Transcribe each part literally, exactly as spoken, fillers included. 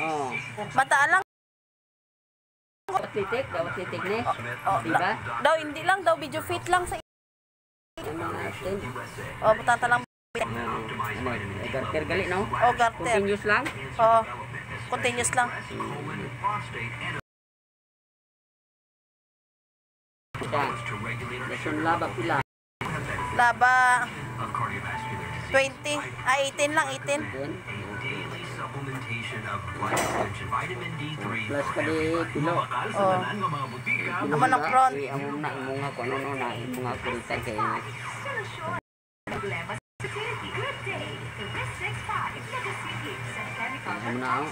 Oh. Mataan lang. Atletik, daw atletik ni. Oh, Diba? daw hindi lang daw video fit lang sa Mga atin. oh patata lang. Ano, garter gali no? Oh, garter. Continuous lang. Oh. Continuous lang. Ita. Lesson laba pila. Laba twenty, ah eighteen lang, eighteen. Plus pa di kilo. Oh. Amo ng front. Amo na imo nga kuno no na imo nga kuritan kay amo na ako.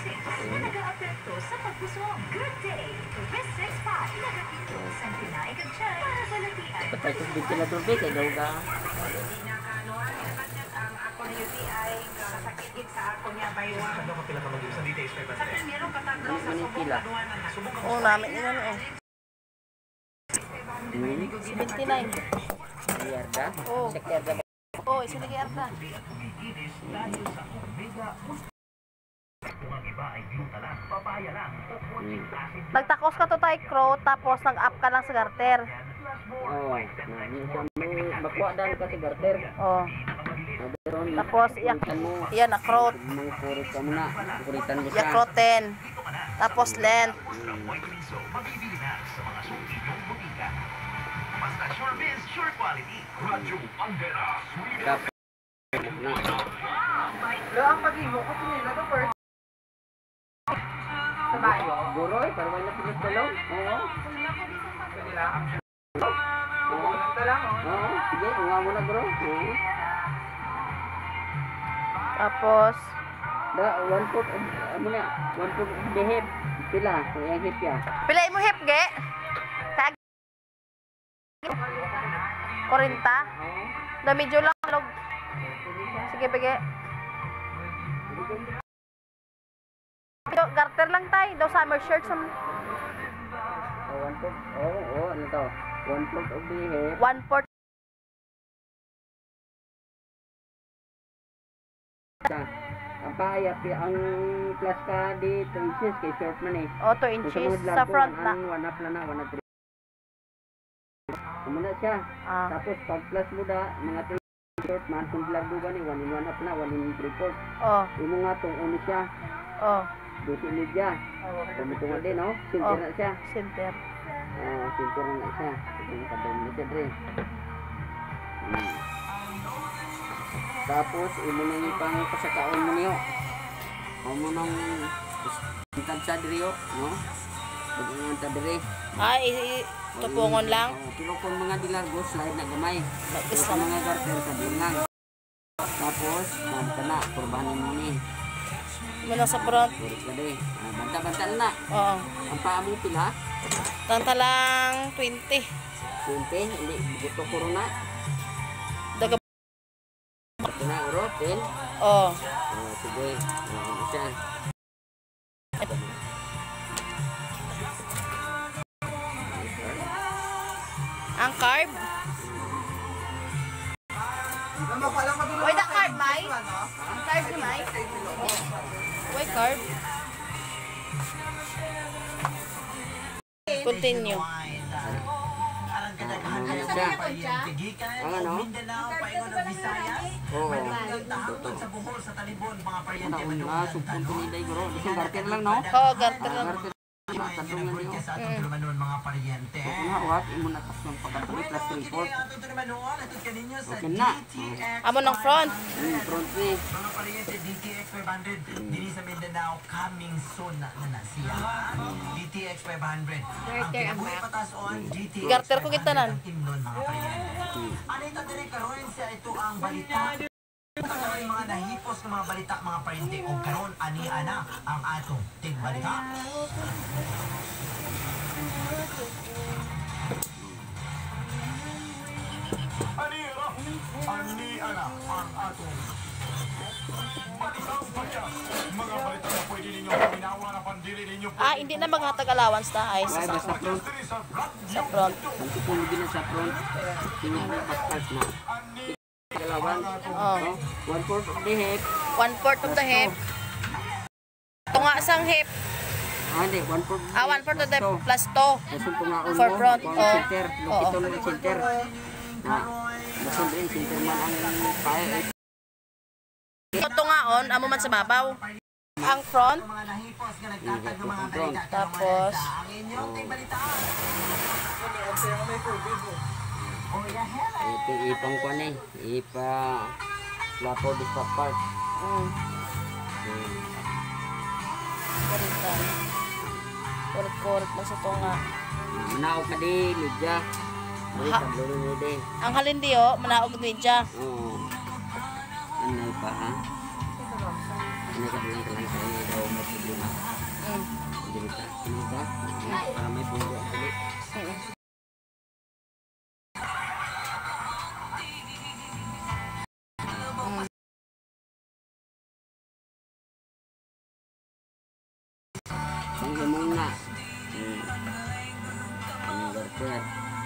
Patay ko ventilator ba kay daw ka. Manipila. Oh, namin yun eh. seventy-nine. Yarda. Oh. Check yarda. Oh, isa lagi arda. Nagtakos ka to tay crow, tapos nag-up ka lang sa garter. Oh, bakwa dan ka sa garter. Oh. Tapos iyak iyan na crow. Mga kurit ka muna. Kuritan mo siya. Iyak crow-ten. Tapos length. Dapat. Lo ang pag-ibo ko nila to first. Sabay. Goroy, para wala pinag dalong. Oo. Oo. Oo. Sige, unga mo na bro. Oo. Tapos Da, one foot, ano na, one foot of the hip. Pila, yung hip ya. pilay mo hip ge. Kag Korinta. Da medyo lang log. Sige bige. Do garter lang tay, daw summer shirt sa Oh, one foot. Oh, oh, ano to? One foot of the hip. one fourth. Ang payat, ang plus ka di two inches kay short man eh. Oh, two inches sa front na. One up na na, one up three. Muna siya. Ah. Tapos pag plus mo da, mga three short man, kung vlog mo ba ni, one in one up na, one in three fourth. Oh, Imo nga tong uno siya. oh. Dusi media. Pumutungan din, no? Sinter Oh. na siya. Center. Oh, sinter na siya. Itong kadang mo siya, Dre. Hmm. Tapos, imo na yung pang pasakaon mo niyo. Amo nang intad sa diri, no? Pag-ingan ta diri. Ay, tupungon lang. Oh, pero kung mga dilargo, slide na gamay. Pero Isa kung mga garter, sabihin lang. Tapos, man ka na, kurbanin mo ni. Muna sa front. Kurit ka di. Ah, banta-banta na. Oo. Ang paa mo pila? Tanta lang twenty. twenty, hindi, buto kuro na. Daga. Ito na, uro, ten. Oh. Oh, sige. Ano siya? Ang carb. Why the carb, Mai? Carb ni Mai? Why carb? Continue. Ano siya? Ang ano? Oo. Ito. Ano, una, supon ko ni Day, bro. Isang garter lang, no? Oo, garter lang. Garter lang. Tandungan niyo. Kung hawak, imo na tas ng pagkatuloy plus three fourth. Okay na. Amo ng front. Hmm, front ni. Mga pariente D T X five hundred dili sa Mindanao coming soon na na siya. D T X five hundred. Ang kinabuhi patas on D T X. Garter ko kita nan. Imnon mga pariente. Ano ito dire karon siya ito ang balita. Ang mga nahipos ng mga balita mga pariente o karon ani ana ang atong tigbalita. Ani ana, ani ana ang atong balitang podcast. Mga balita na pwede ninyong paminawa na pandili ninyo. Ah, hindi na maghatag allowance na. Ay, Ay, sa, basta front. sa front. Ang tutulog din sa front. Tingin mo paspas na. Dalawan. Oh. One fourth of the hip. One fourth of the hip. Tungo tunga sang hip. Ah, hindi. One fourth. Ah, one fourth to the plus two. Dasun tunga ulo. For front, Kung oh. center. Lukito na rin center. Na. Dasun rin. Center man ang kaya. Ito tungaon, amo man sa babaw. Ang front. Mga nahipos nga nagtatag ng mga balita. Tapos, Ang inyong balitaan. Oh, yeah, hell. Ito ipang ko na eh. Ipa. Lapo District Park. mm, Hmm. kuritan. Kurit-kurit man sa tunga. Manaog ka di. Lidya. Uy, Ha? tablo rin yun eh. Ang halin di oh, manaog medya. Oo. Ano pa ha? Ano ka lang kalang sa inyo daw may problema. Mm. Hindi ka. Ano ka? Para may pundo ang ulit. Mm. Ang gamong na. Hmm. Ano garter?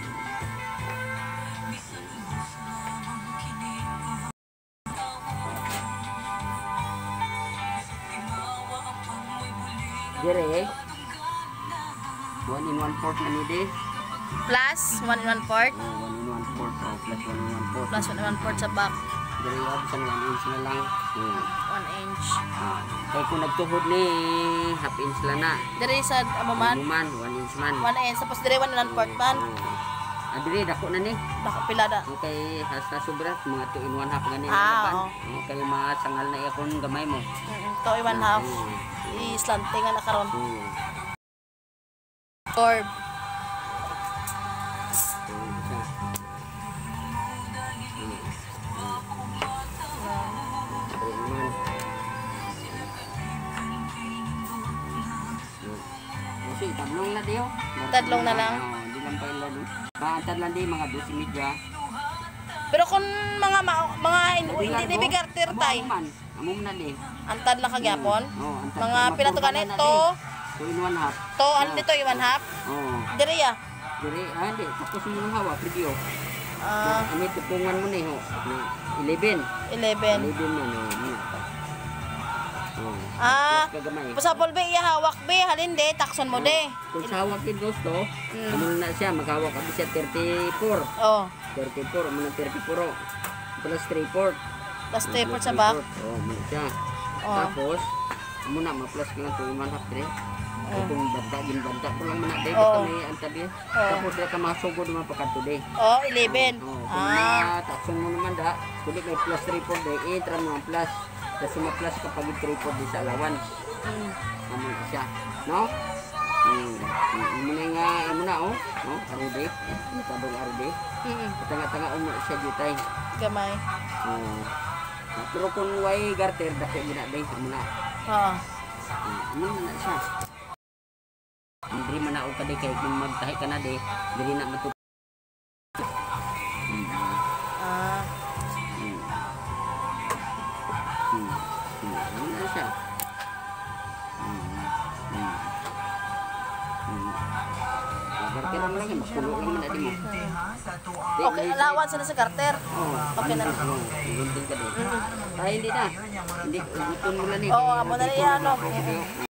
Dire eh. One in one fourth na ni di. Plus, one and one fourth. Oh, one in one fourth. Oh, plus one in one fourth. Plus one and one fourth sa back. Dire yan, isang one inch na lang. Hmm. One inch. Ah. Kaya kung nagtuhod ni half inch lang na. Dire sa amo man. Ano man, one inch man. One inch. Tapos dire one and one fourth man. Oh. Ah, dire, dako na ni. Dako pila da. Okay, hasta sobra. Mga two in one half nga ni. Ah, Oh, kaya mga sangal na iya kung gamay mo. Mm, to i one half. I-slanting nga na karon. Hmm. Curve. Hmm, isa. Hmm. Three in one. Hmm. Kasi, tatlong na diyo. Tatlong na lang. Oh, hindi lang pa ilan. Baantad lang di, mga dosi media. Pero kung mga ma- mga in- hindi di bigarter tay. Amo man, amo man na di. Antad lang kagyapon. Oh, antad Mga ka, pila to magkuha na ganit na to. di. Two in one half. To ano dito i one half. Oh. Dire ya. Diri, ah, hindi. Tapos mo nang hawak, video. Ah, Ano tupungan mo na ho? eleven. eleven. eleven man, oh. Muna pa. Oh. Ah, Plus kagamay. pasapol be iya hawak be halin de takson mo de. Kung sa hawak din gusto, Mm. ano na siya, maghawak ka siya thirty-four. Oh, thirty-four, muna thirty-four. Plus three-fourth. plus taper sa back. Oh, muna siya. Oh. Tapos, muna, ma-plus ka nga two in one half, tre. Oh. Kung banta, ginbanta ko lang muna, de. Oh. Basta may antabi. Oh. Tapos, dito ka masugod naman pagkanto, de. Oh, eleven. Oh, kung Ah, na taksong mo naman da, kulit may plus three-fourth, de. Itra mo ang plus. Tapos, ma-plus kapag three-fourth di sa alawan. mm, Ano siya, no? Hmm. Imo na nga, imo na, oh. No? Arude. Ito kadong arude. mm, Tanga-tanga umo siya jutay. gamay. Oh. Pero kung way garter, dako gina day imo na. Ha. Imo na siya. Hindi man na ka day kay kung magtahi ka na day, dili na matu. Hmm. Ah, Hmm. Hmm. Hmm. Imo na siya. Hmm. Hmm. Hmm. Garter lang lagi, mapulo lang man natin mo. Sa tuang okay, lawan sila sa garter. Oh, Okay na. Oh, gunting ka din. Ay, hindi na. Hindi, gutom mo lang eh. Oo, amo na niya, ano. Video.